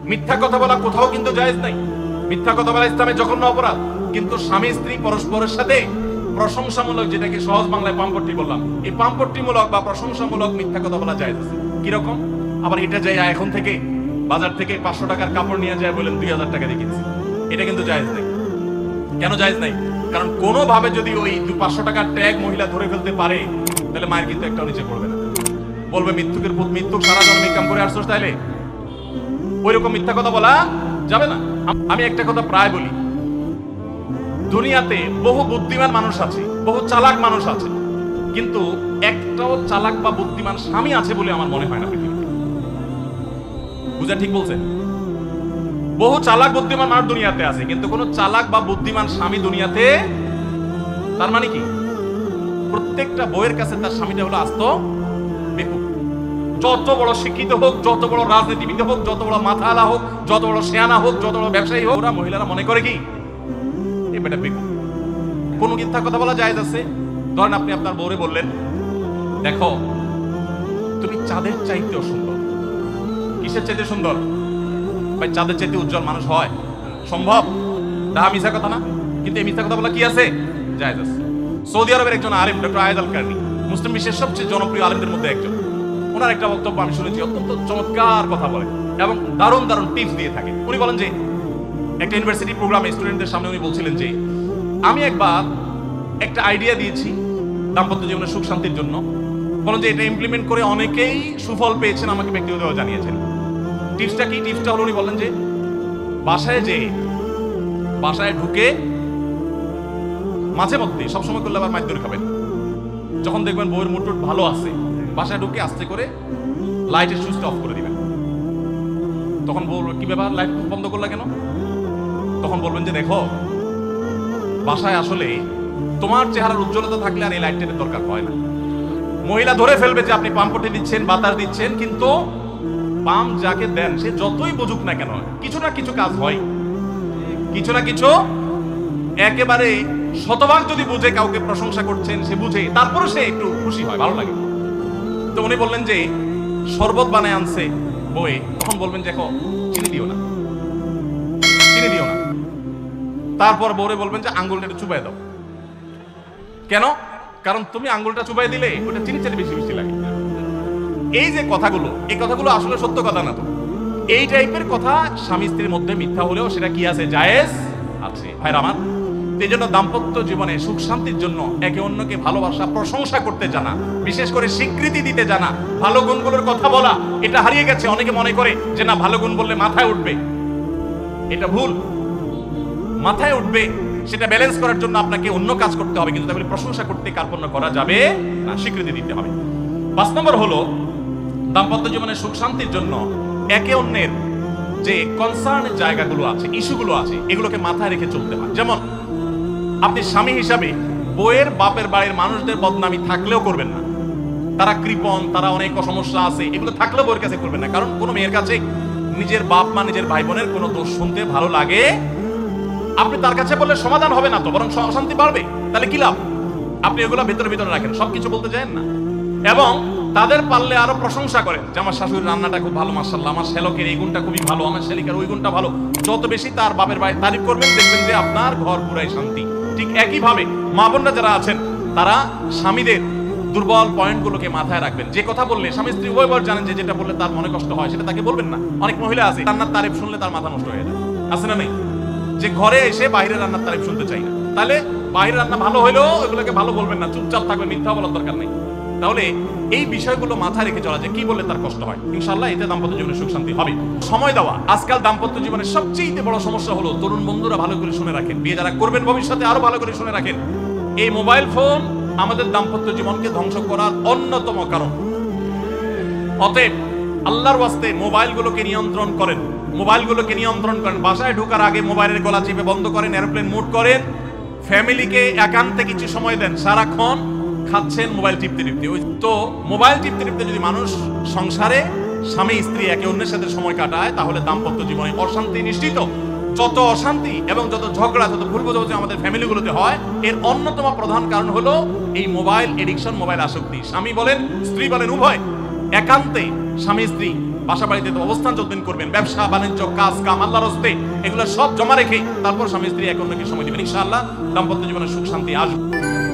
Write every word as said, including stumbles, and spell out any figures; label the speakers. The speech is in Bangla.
Speaker 1: মিথ্যা কথা বলা কোথাও কিন্তু জায়েজ নাই। মিথ্যা কথা বলা ইসলামে জঘন্য অপরাধ। কিন্তু স্বামী স্ত্রী পরস্পরের সাথে প্রশংসামূলক, যেটাকে সহজ বাংলায় পাম্পট্টি বললাম, এই পাম্পট্টিমূলক বা প্রশংসামূলক মিথ্যা কথা বলা জায়েজ আছে। কিরকম? আবার এটা যাই এখন থেকে বাজার থেকে পাঁচশো টাকার কাপড় নিয়ে যায় বলেন দুই হাজার টাকা দিয়ে কিনছি, এটা কিন্তু জায়েজ নাই। কেন জায়েজ নাই? কারণ কোনোভাবে যদি ওই দু পাঁচশো টাকার ট্যাগ মহিলা ধরে ফেলতে পারে, তাহলে মায়ের কিন্তু একটাও নিচে পড়বে না। বলবে মৃত্যুকের পুত, মৃত্যু সারা জন্ম কাম করে আসছো, তাইলে ওই রকম মিথ্যা কথা বলা যাবে না। আমি একটা কথা প্রায় বলি, দুনিয়াতে বহু বুদ্ধিমান মানুষ আছে, বহু চালাক মানুষ আছে, কিন্তু একটাও চালাক বা বুদ্ধিমান স্বামী আছে বলে আমার মনে হয় না পৃথিবীতে। বুঝা ঠিক বলছেন? বহু চালাক বুদ্ধিমান মানুষ দুনিয়াতে আছে, কিন্তু কোন চালাক বা বুদ্ধিমান স্বামী দুনিয়াতে। তার মানে কি? প্রত্যেকটা বউয়ের কাছে তার স্বামীটা হলো আস্ত বেকুব। যত বড় শিক্ষিত হোক, যত বড় রাজনীতিবিদ হোক, যত বড় মাথাওয়ালা হোক, যত বড় শেয়ানা হোক, যত বড় ব্যবসায়ী হোক, ওরা মহিলারা মনে করে কি এই বেটা বেকুব। কোন মিথ্যা কথা বলা জায়েজ আছে? ধরেন আপনি আপনার বউরে বললেন, দেখো তুমি চাঁদের চাইতেও সুন্দর। কিসের চাইতে সুন্দর? ভাই চাঁদের চাইতে উজ্জ্বল মানুষ হয় সম্ভব? দাহা মিথ্যা কথা না? কিন্তু এই মিথ্যা কথা বলা কি আছে? জায়েজ আছে। সৌদি আরবের একজন আলেম ডক্টর আয়েদ আল কারনি, মুসলিম বিশ্বের সবচেয়ে জনপ্রিয় আলেমদের মধ্যে একজন, ওনার একটা বক্তব্য আমি শুনেছি, অত্যন্ত চমৎকার কথা বলেন এবং দারুণ দারুণ টিপস দিয়ে থাকে। উনি বলেন যে একটা ইউনিভার্সিটি প্রোগ্রামে স্টুডেন্টদের সামনে উনি বলছিলেন যে আমি একবার একটা আইডিয়া দিয়েছি দাম্পত্য জীবনের সুখ শান্তির জন্য। বলেন যে এটা ইমপ্লিমেন্ট করে অনেকেই সুফল পেয়েছেন, আমাকে ব্যক্তিগতভাবে জানিয়েছেন। টিপসটা কি? টিপসটা হলো উনি বলেন যে বাসায় যে বাসায় ঢুকে মাঝে মধ্যে, সবসময় করলে আবার মাইর খাবেন, যখন দেখবেন বউয়ের মুড ভালো আছে, বাসায় ঢুকে আস্তে করে লাইটের সুইচটা অফ করে দিবেন। তখন বলবো কি ব্যাপার, লাইট বন্ধ করলা কেন? তখন বলবেন যে দেখো বাসায় আসলে তোমার চেহারার উজ্জ্বলতা থাকলে আর এই লাইটের দরকার হয় না। মহিলা ধরে ফেলবে যে আপনি পাম্পটি দিচ্ছেন, বাতাস দিচ্ছেন, কিন্তু পাম্প যাকে দেন সে যতই বুঝুক না কেন কিছু না কিছু কাজ হয়, কিছু না কিছু। একেবারে শতভাগ যদি বুঝে কাউকে প্রশংসা করছেন, সে বুঝে, তারপরে সে একটু খুশি হয়, ভালো লাগে। তো উনি বললেন যে শরবত বানায় আনছে বই, তখন বলবেন দেখো চিনি দিও না, চিনি দিও না। তারপর বউরে বলবেন যে আঙ্গুলটা একটু চুবাই দাও। কেন? কারণ তুমি আঙ্গুলটা চুবাই দিলে ওটা চিনি চেয়ে বেশি বেশি লাগে। এই যে কথাগুলো, এই কথাগুলো আসলে সত্য কথা না। তো এই টাইপের কথা স্বামী স্ত্রীর মধ্যে মিথ্যা হলেও সেটা কি আছে? জায়েজ আছে। ভাইরা আমার, এই জন্য দাম্পত্য জীবনে সুখ শান্তির জন্য একে অন্যকে ভালোবাসা, প্রশংসা করতে জানা, বিশেষ করে স্বীকৃতি দিতে জানা, ভালো গুণগুলোর কথা বলা, এটা হারিয়ে গেছে। অনেকে মনে করে যে না, ভালো গুণ বললে মাথায় উঠবে, এটা ভুল। মাথায় উঠবে সেটা ব্যালেন্স করার জন্য আপনাকে অন্য কাজ করতে হবে, কিন্তু তাহলে প্রশংসা করতে কার্পণ্য করা যাবে না, স্বীকৃতি দিতে হবে। পাঁচ নম্বর হলো দাম্পত্য জীবনে সুখ শান্তির জন্য একে অন্যের যে কনসার্নের জায়গাগুলো আছে, ইস্যুগুলো আছে, এগুলোকে মাথায় রেখে চলতে হয়। যেমন আপনি স্বামী হিসাবে বউয়ের বাপের বাড়ির মানুষদের বদনামি থাকলেও করবেন না। তারা কৃপণ, তারা অনেক সমস্যা আছে, এগুলো থাকলেও বউয়ের কাছে করবেন না। কারণ কোনো মেয়ের কাছে নিজের বাপ মা, নিজের ভাই বোনের কোনো দোষ শুনতে ভালো লাগে। আপনি তার কাছে বললে সমাধান হবে না, তো বরং অশান্তি বাড়বে। তাহলে কি লাভ? আপনি এগুলো ভেতরে ভিতরে রাখেন, সবকিছু বলতে চান না। এবং তাদের পারলে আরো প্রশংসা করেন যে আমার শাশুড়ির রান্নাটা খুব ভালো, মাশাআল্লাহ, আমার শ্যালকের এই গুণটা খুবই ভালো, আমার শ্যালিকার ওই গুণটা ভালো। যত বেশি তার বাপের ভাই তারিফ করবেন, দেখবেন যে আপনার ঘর পুরাই শান্তি। ঠিক একই ভাবে মা বোনরা যারা আছেন, তারা স্বামীদের দুর্বল পয়েন্টগুলোকে মাথায় রাখবেন। যে কথা বললে স্বামী স্ত্রী উভয়বার জানেন যে যেটা বললে তার মনে কষ্ট হয়, সেটা তাকে বলবেন না। অনেক মহিলা আছে রান্নার তারিফ শুনলে তার মাথা নষ্ট হয়ে যায়, আছে না নেই? যে ঘরে এসে বাইরের রান্নার তারিফ শুনতে চাই না। তাহলে বাইরের রান্না ভালো হইলেও ওইগুলোকে ভালো বলবেন না, চুপচাপ থাকবেন, মিথ্যা বলার দরকার নেই। তাহলে এই বিষয়গুলো মাথায় রেখে চলা যায়, কি বললে তার কষ্ট হয়, ইনশাআল্লাহ এতে দাম্পত্য জীবনে সুখ শান্তি হবে। সময় দেওয়া আজকাল দাম্পত্য জীবনের সবচেয়ে বড় সমস্যা হলো, তরুণ বন্ধুরা ভালো করে শুনে রাখেন, বিয়ে যারা করবেন ভবিষ্যতে আরো ভালো করে শুনে রাখেন, এই মোবাইল ফোন আমাদের দাম্পত্য জীবনকে ধ্বংস করার অন্যতম কারণ। অতএব আল্লাহর ওয়াস্তে মোবাইলগুলোকে নিয়ন্ত্রণ করেন, মোবাইলগুলোকে নিয়ন্ত্রণ করেন। বাসায় ঢোকার আগে মোবাইলের গলা চিপে বন্ধ করেন, এরোপ্লেন মোড করেন। ফ্যামিলিকে একান্তে কিছু সময় দেন, সারাক্ষণ খাচ্ছেন মোবাইল টিপতে টিপতে। ওই তো মোবাইল টিপতে টিপতে যদি মানুষ সংসারে স্বামী স্ত্রী একে অন্যের সাথে সময় কাটায়, তাহলে দাম্পত্য জীবনে অশান্তি নিশ্চিত। যত অশান্তি এবং যত ঝগড়া, যত ভুল বোঝাবুঝি আমাদের ফ্যামিলিগুলোতে হয়, এর অন্যতম প্রধান কারণ হলো এই মোবাইল এডিকশন, মোবাইল আসক্তি। স্বামী বলেন, স্ত্রী বলেন, উভয় একান্তে স্বামী স্ত্রী বাসা বাড়িতে অবস্থান যতদিন করবেন, ব্যবসা বাণিজ্য কাজ কাম আল্লাহর রাস্তে এগুলো সব জমা রেখে তারপর স্বামী স্ত্রী এক অন্যকে সময় দিবেন, ইনশাআল্লাহ দাম্পত্য জীবনে সুখ শান্তি আসবে।